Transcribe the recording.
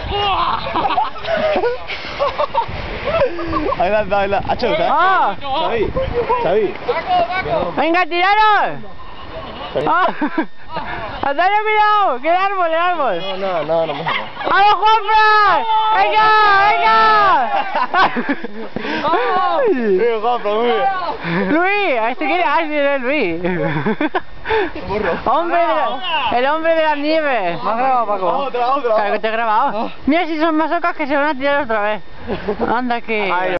Adelante, adelante. Hacho, ¡Ah! Xavi. ¡Venga, tiraros! ¡Ah! ¡Antonio, cuidado! ¡Que el árbol! No pasa nada. ¡Vamos, Juanfran! ¡Venga! Juanfran, muy bien. ¡Luis! ¿A este quién es? ¡Ay, mira, es Luis! ¡El hombre de las nieves! ¿Me has grabado, Paco? Otra. Claro que te he grabado. Mira si son masocas que se van a tirar otra vez. Anda que...